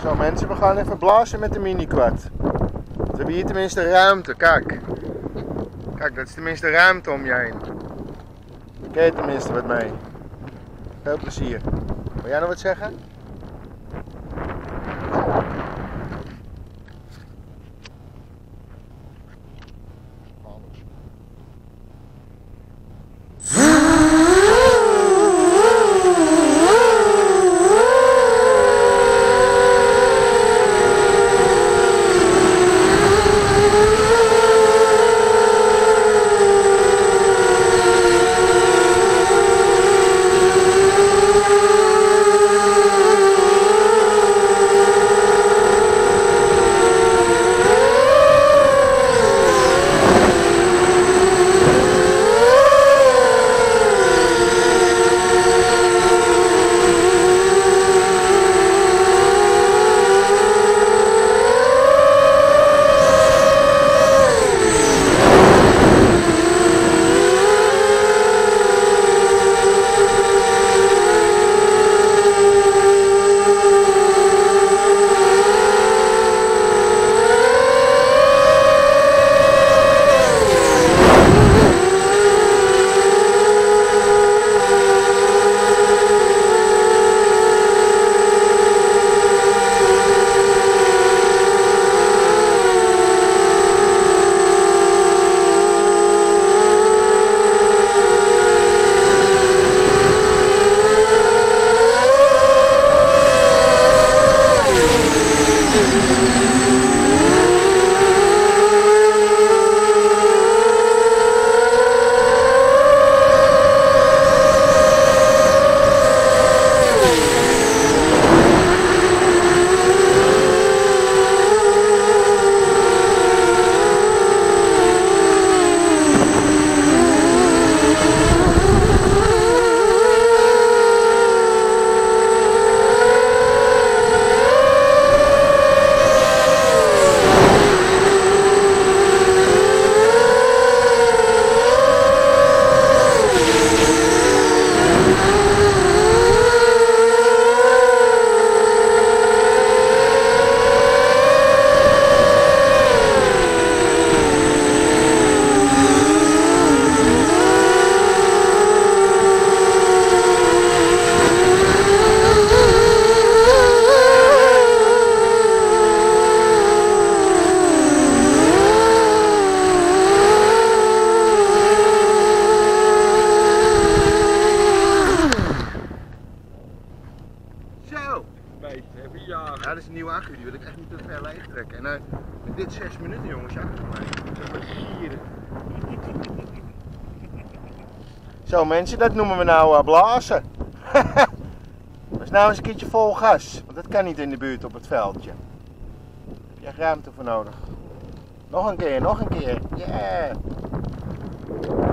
Zo mensen, we gaan even blazen met de mini-quad. We hebben hier tenminste ruimte, kijk. Kijk, dat is tenminste ruimte om je heen. Kijk tenminste wat mee. Veel plezier. Wil jij nog wat zeggen? Ja, dat is een nieuwe accu, die wil ik echt niet te ver leeg trekken. En met dit 6 minuten jongens, ja. Zo mensen, dat noemen we nou blazen. Dat is nou eens een keertje vol gas, want dat kan niet in de buurt op het veldje. Daar heb je echt ruimte voor nodig. Nog een keer, nog een keer. Yeah!